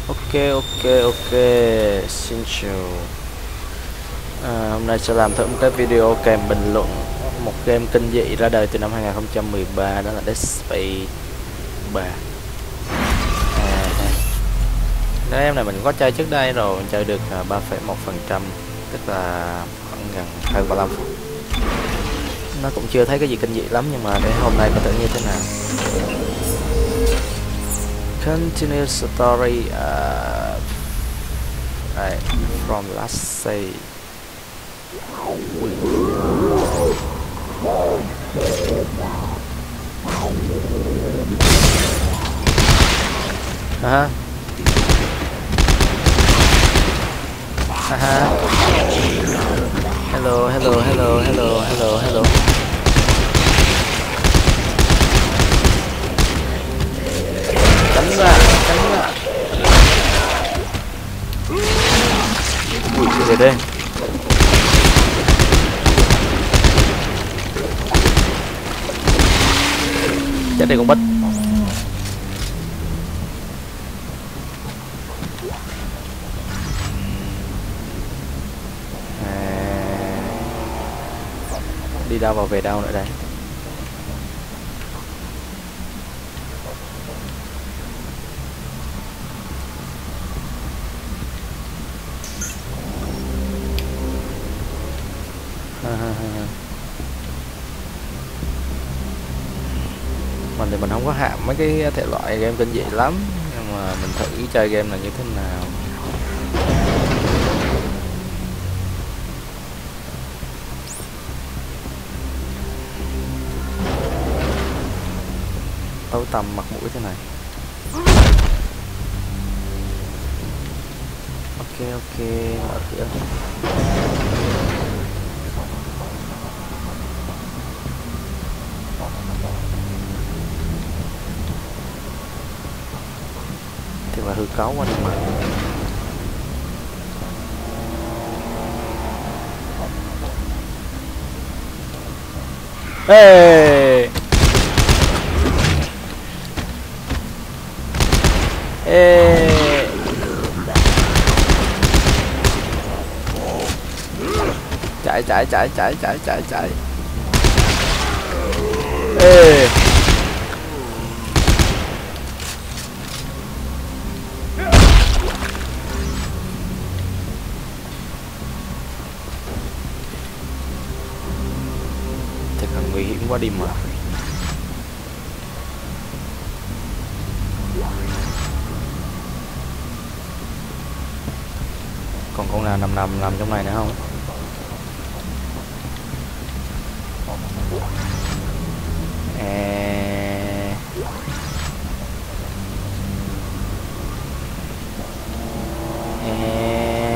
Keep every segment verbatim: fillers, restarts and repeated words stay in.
Ok ok ok, xin chào. À, hôm nay sẽ làm thử một cái video kèm bình luận một game kinh dị ra đời từ năm hai không một ba, đó là Dead Space ba. À, cái em này mình có chơi trước đây rồi, mình chơi được ba phẩy một phần trăm, tức là khoảng gần hơn ba mươi lăm phút. Nó cũng chưa thấy cái gì kinh dị lắm, nhưng mà để hôm nay có thử như thế nào. Continue story uh, right, from last say. Uh-huh. Uh-huh. Hello, hello, hello, hello, hello, hello. Tránh ra, tránh ra. Ui, cái gì đây? Chết đi con bích. À, đi đâu vào về đâu nữa đây? Mình thì mình không có hạm mấy cái thể loại game kinh dị lắm, nhưng mà mình thử chơi game là như thế nào. Tối tăm mặt mũi thế này. Ok ok, mở cửa. Thì là hư cấu quá đi mà. Ê Ê chạy chạy chạy chạy chạy chạy chạy. Ê thật là nguy hiểm quá đi mà. Còn con nào nằm nằm nằm trong này nữa không? À... À...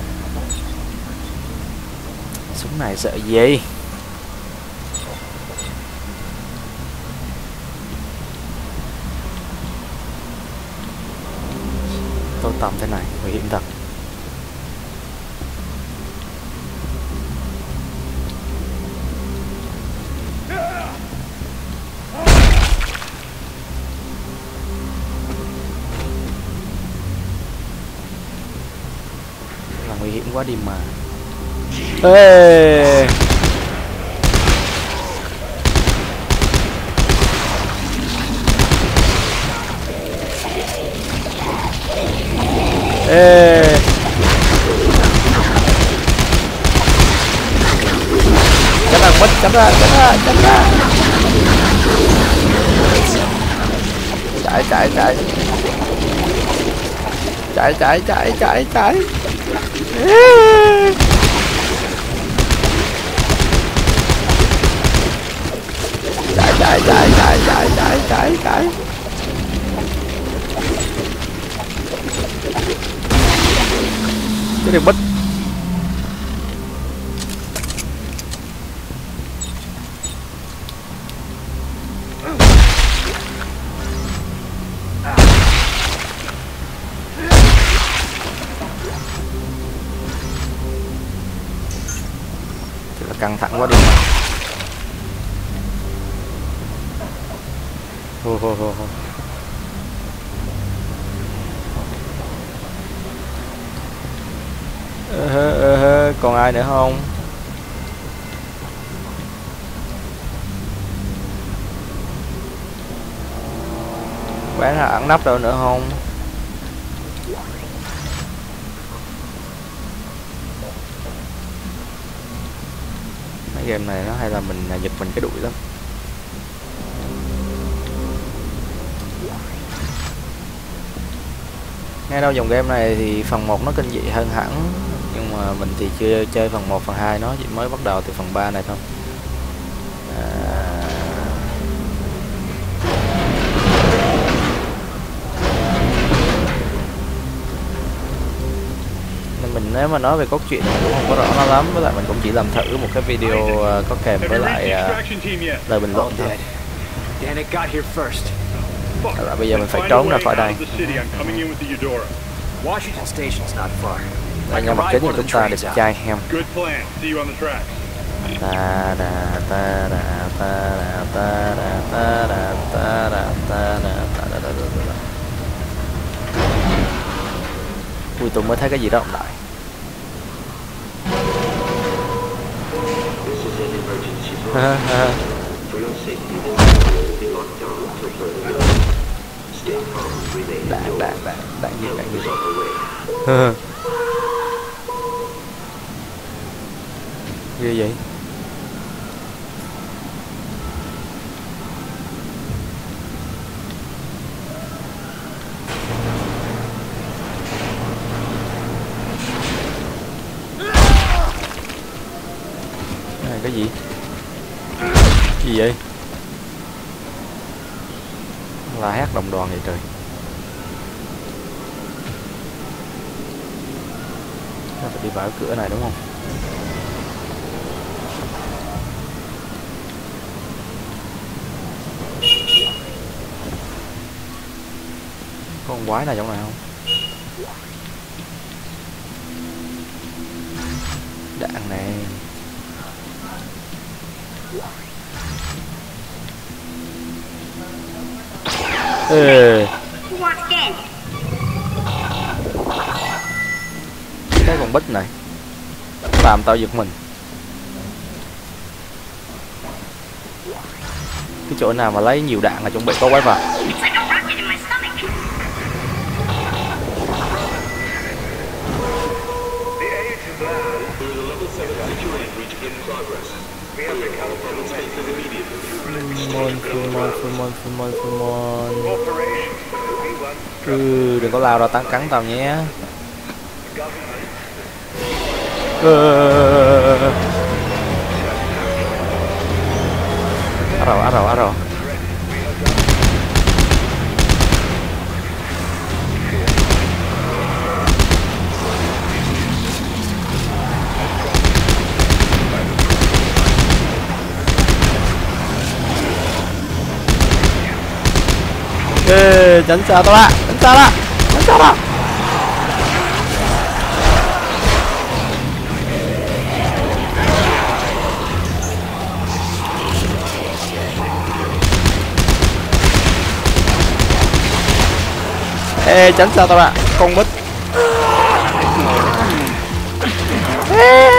Súng này sợ gì? Tối tăm thế này nguy hiểm thật. Là nguy hiểm quá đi mà. Ê Ê Tránh ra bích, tránh ra, tránh ra, tránh ra. Chạy chạy chạy. Chạy chạy chạy chạy chạy. Ê. Chạy chạy chạy chạy chạy chạy chạy chạy. Cái đường bích. Thật là căng thẳng quá đi mà. Hô hô hô hô. còn ai nữa không? Bán là ẩn nấp đâu nữa không? Mấy game này nó hay là mình giật mình cái đuổi lắm. Ngay đâu dòng game này thì phần một nó kinh dị hơn hẳn, nhưng mà mình thì chưa chơi phần một, phần hai, nó chỉ mới bắt đầu từ phần ba này thôi. À... nên mình nếu mà nói về cốt truyện mình cũng không có rõ nó lắm, với lại mình cũng chỉ làm thử một cái video có kèm với lại uh, lời bình luận thôi. Rồi bây giờ mình phải trốn ra khỏi đây. Đây, nhân vật chính của chúng ta đẹp trai hem. Ta da ta da ta da ta da ta da ta da ta da ta da. Ui, tôi mới thấy cái gì đó động đại. Đạn đạn đạn đạn gì đạn gì ghê vậy. Này cái gì gì vậy? Là hát đồng đoàn vậy trời. Nó phải đi vào cửa này đúng không? Có con quái nào trong này không? Đạn này. Ê. Cái con bích này làm tao giật mình. Cái chỗ nào mà lấy nhiều đạn là chuẩn bị có quái vật. Full full full full full full. Ừ, đừng có lao ra tán cắn tao nhé. Ừ. Á rồi, á rồi, á rồi. Ê, tránh xa tao ra, tránh xa ra, tránh xa ra. Ê, tránh xa tao ra, con bích. Ê,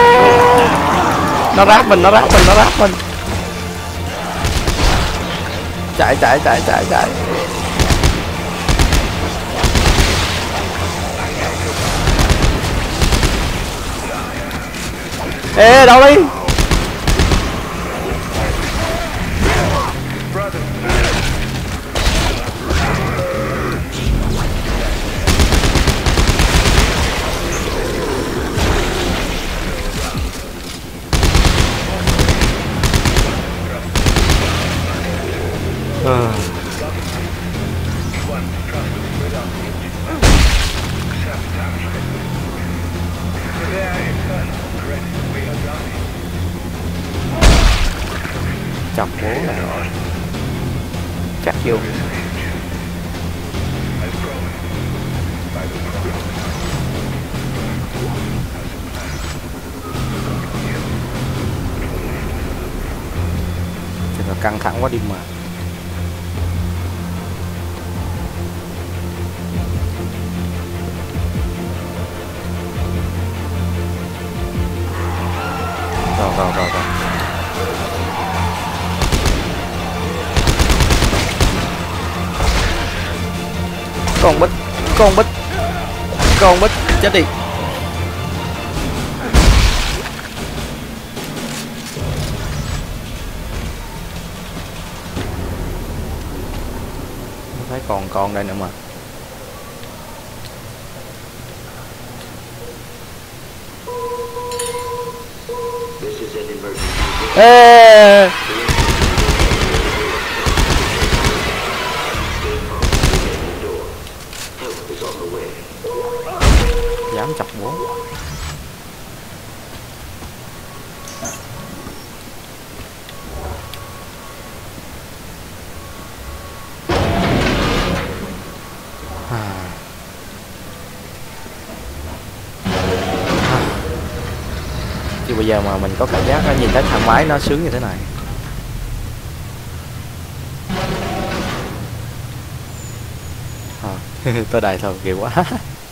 nó ráp mình, nó ráp mình, nó ráp mình. Chạy, chạy, chạy, chạy, chạy. Ê, đâu đi. À. Chọc bố này rồi. Chắc vô. Thì nó căng thẳng quá đi mà. Con bích, con bích, con bích, chết đi. Thấy còn con đây nữa mà. Ê! Dám chọc bố. Chứ bây giờ mà mình có cảm giác nó nhìn thấy thang máy nó sướng như thế này. À, tôi đài thôi kìa quá.